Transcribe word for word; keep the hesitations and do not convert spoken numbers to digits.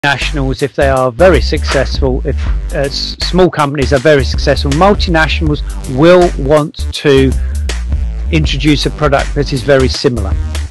Nationals, if they are very successful, if uh, small companies are very successful, multinationals will want to introduce a product that is very similar.